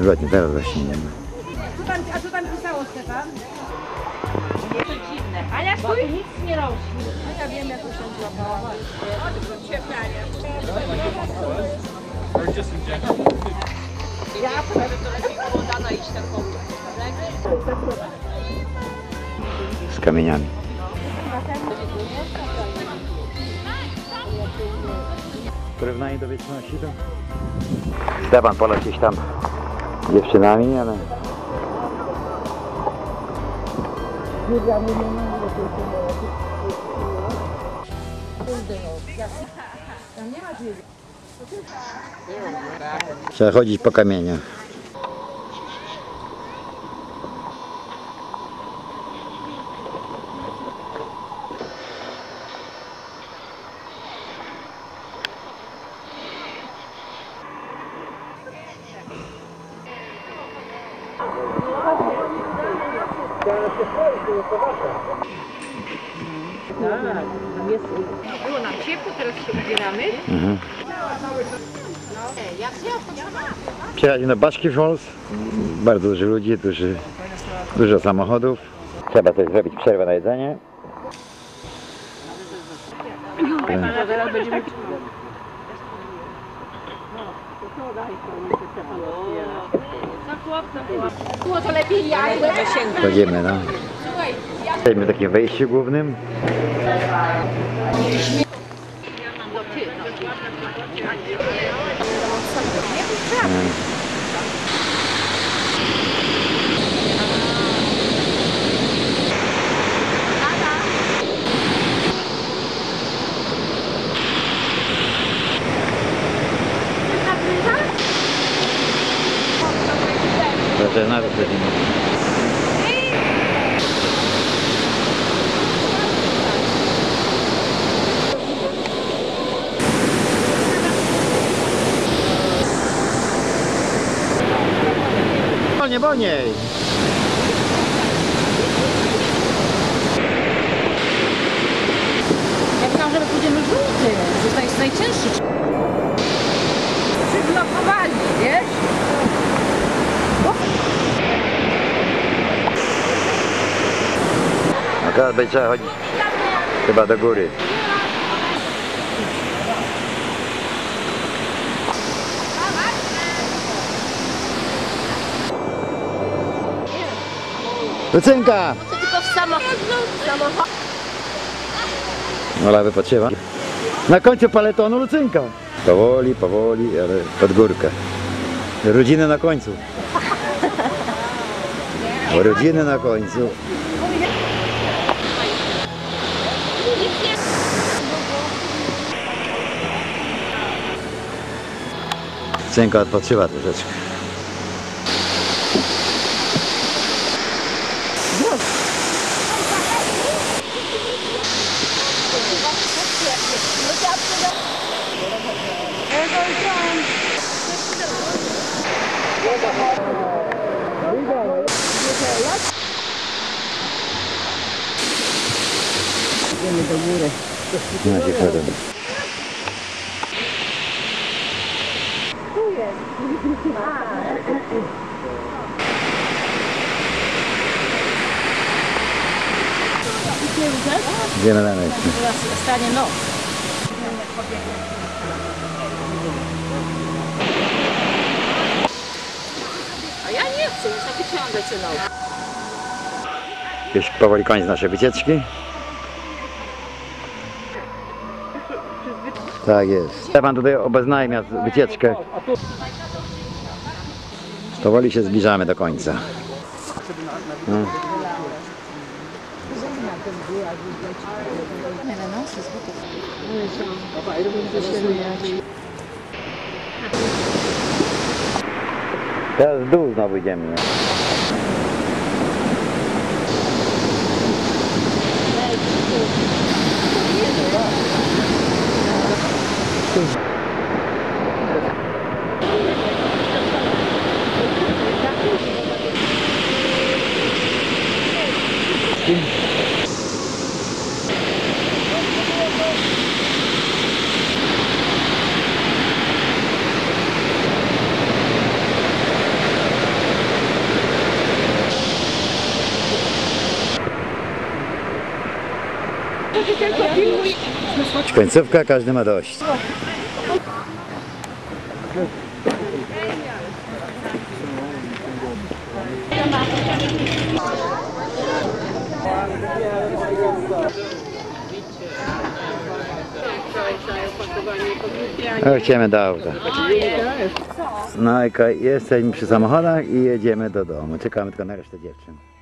odwrotnie, teraz właśnie nie ma. A co tam pisało, Stefan? Nie, to dziwne. Ania, stój! Nic nie rośnie. A ja wiem, jak to się złapała. Ja prawie to lepiej podana iść tak po Z kamieniami. Porównanie do wieczności to? Stefan pola gdzieś tam z dziewczynami, ale... Trzeba chodzić po kamieniach. Było nam ciepło, teraz się ubieramy. Przyjechać na Baszki Falls. Bardzo dużo ludzi, dużo samochodów. Trzeba coś zrobić, przerwę na jedzenie. Było to lepiej ja. Chodzimy, no. Jesteśmy w takim wejściu głównym. Proszę, na to wolniej, wolniej! Ja myślałam, że my pójdziemy żółty, że to jest najcięższy. Przyblokowali, wiesz? A teraz będzie trzeba chodzić chyba do góry. Lucynka! To tylko w samochodzie. Ola wypoczywa. Na końcu paletonu Lucynka. Powoli, powoli, ale pod górkę. Rodziny na końcu. Rodziny na końcu. Lucynka odpoczywa troszeczkę. Idziemy do góry. Na się chodzą. Tu jest. Idziemy na noc. Teraz stanie noc. A ja nie chcę, już tak wyciągać się noc. Już powoli koniec naszej wycieczki. Tak jest. Stefan tutaj obeznajmia wycieczkę. Powoli się zbliżamy do końca. No. Teraz w dół znowu idziemy. Końcówka, każdy ma dość. Chciemy do auta. No i jesteśmy przy samochodach i jedziemy do domu. Czekamy tylko na resztę dziewczyn.